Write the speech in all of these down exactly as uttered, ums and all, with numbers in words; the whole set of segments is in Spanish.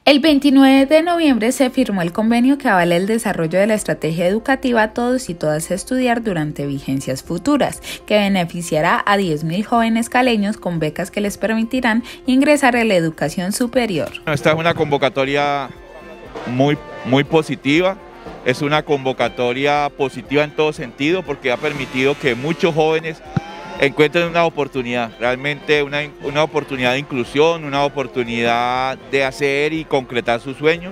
El veintinueve de noviembre se firmó el convenio que avala el desarrollo de la estrategia educativa Todos y Todas Estudiar durante vigencias futuras, que beneficiará a diez mil jóvenes caleños con becas que les permitirán ingresar a la educación superior. Esta es una convocatoria muy, muy positiva, es una convocatoria positiva en todo sentido porque ha permitido que muchos jóvenes encuentren una oportunidad, realmente una, una oportunidad de inclusión, una oportunidad de hacer y concretar sus sueños,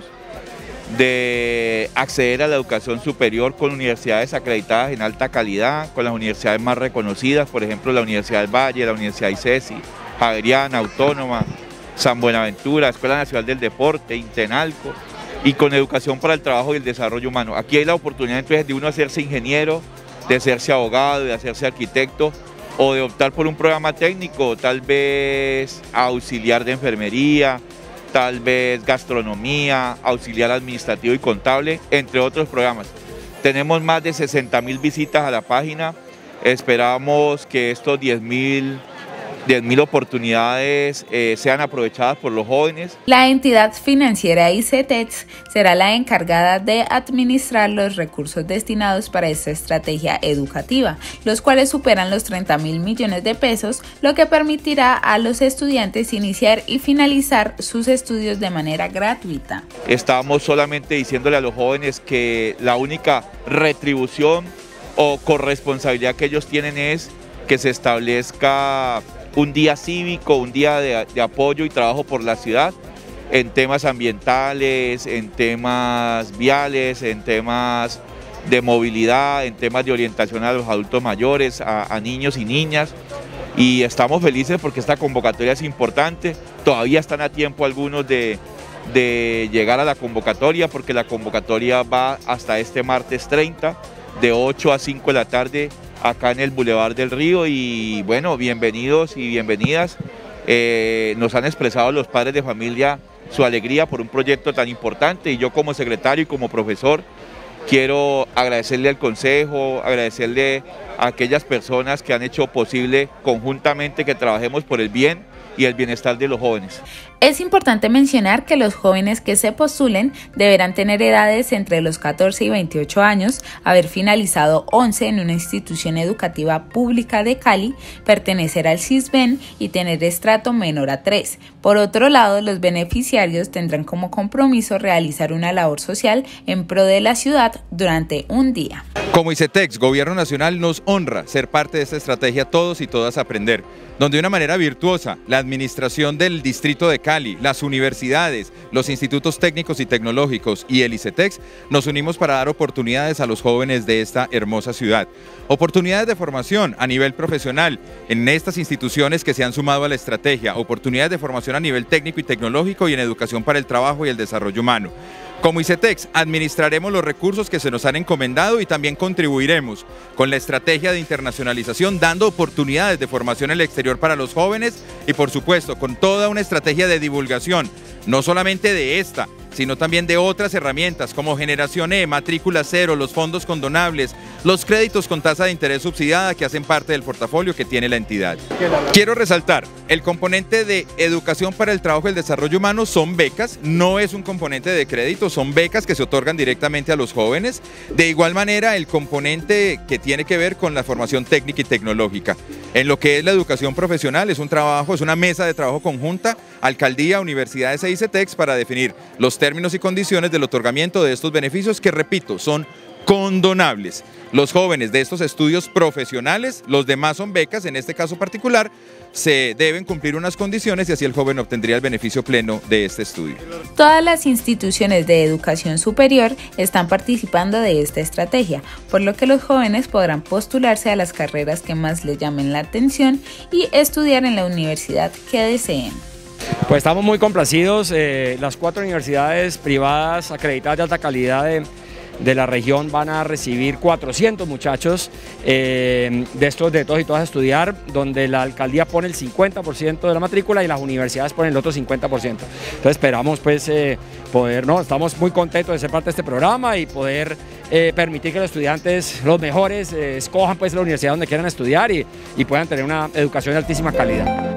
de acceder a la educación superior con universidades acreditadas en alta calidad, con las universidades más reconocidas, por ejemplo la Universidad del Valle, la Universidad ICESI, Javeriana, Autónoma, San Buenaventura, Escuela Nacional del Deporte, Intenalco, y con educación para el trabajo y el desarrollo humano. Aquí hay la oportunidad entonces de uno hacerse ingeniero, de hacerse abogado, de hacerse arquitecto, o de optar por un programa técnico, tal vez auxiliar de enfermería, tal vez gastronomía, auxiliar administrativo y contable, entre otros programas. Tenemos más de sesenta mil visitas a la página, esperamos que estos diez mil oportunidades eh, sean aprovechadas por los jóvenes. La entidad financiera ICETEX será la encargada de administrar los recursos destinados para esta estrategia educativa, los cuales superan los treinta mil millones de pesos, lo que permitirá a los estudiantes iniciar y finalizar sus estudios de manera gratuita. Estamos solamente diciéndole a los jóvenes que la única retribución o corresponsabilidad que ellos tienen es que se establezca un día cívico, un día de, de apoyo y trabajo por la ciudad en temas ambientales, en temas viales, en temas de movilidad, en temas de orientación a los adultos mayores, a, a niños y niñas. Y estamos felices porque esta convocatoria es importante, todavía están a tiempo algunos de, de llegar a la convocatoria porque la convocatoria va hasta este martes treinta, de ocho a cinco de la tarde, acá en el Boulevard del Río. Y bueno, bienvenidos y bienvenidas. Eh, nos han expresado los padres de familia su alegría por un proyecto tan importante y yo como secretario y como profesor quiero agradecerle al consejo, agradecerle a aquellas personas que han hecho posible conjuntamente que trabajemos por el bien y el bienestar de los jóvenes. Es importante mencionar que los jóvenes que se postulen deberán tener edades entre los catorce y veintiocho años, haber finalizado once en una institución educativa pública de Cali, pertenecer al CISBEN y tener estrato menor a tres. Por otro lado, los beneficiarios tendrán como compromiso realizar una labor social en pro de la ciudad durante un día. Como ICETEX, Gobierno Nacional nos honra ser parte de esta estrategia Todos y Todas Aprender, donde de una manera virtuosa la administración del Distrito de Cali, las universidades, los institutos técnicos y tecnológicos y el ICETEX nos unimos para dar oportunidades a los jóvenes de esta hermosa ciudad. Oportunidades de formación a nivel profesional en estas instituciones que se han sumado a la estrategia, oportunidades de formación a nivel técnico y tecnológico y en educación para el trabajo y el desarrollo humano. Como ICETEX administraremos los recursos que se nos han encomendado y también contribuiremos con la estrategia de internacionalización, dando oportunidades de formación en el exterior para los jóvenes y por supuesto con toda una estrategia de divulgación, no solamente de esta, sino también de otras herramientas como Generación E, Matrícula Cero, los fondos condonables, los créditos con tasa de interés subsidiada que hacen parte del portafolio que tiene la entidad. Quiero resaltar, el componente de educación para el trabajo y el desarrollo humano son becas, no es un componente de crédito, son becas que se otorgan directamente a los jóvenes. De igual manera, el componente que tiene que ver con la formación técnica y tecnológica. En lo que es la educación profesional, es un trabajo, es una mesa de trabajo conjunta, alcaldía, universidades e ICETEX para definir los términos y condiciones del otorgamiento de estos beneficios que, repito, son condonables. Los jóvenes de estos estudios profesionales, los demás son becas, en este caso particular, se deben cumplir unas condiciones y así el joven obtendría el beneficio pleno de este estudio. Todas las instituciones de educación superior están participando de esta estrategia, por lo que los jóvenes podrán postularse a las carreras que más les llamen la atención y estudiar en la universidad que deseen. Pues estamos muy complacidos, eh, las cuatro universidades privadas acreditadas de alta calidad de, de la región van a recibir cuatrocientos muchachos eh, de estos de todos y todas a estudiar, donde la alcaldía pone el cincuenta por ciento de la matrícula y las universidades ponen el otro cincuenta por ciento. Entonces esperamos pues eh, poder, no, estamos muy contentos de ser parte de este programa y poder eh, permitir que los estudiantes, los mejores, eh, escojan pues la universidad donde quieran estudiar y, y puedan tener una educación de altísima calidad.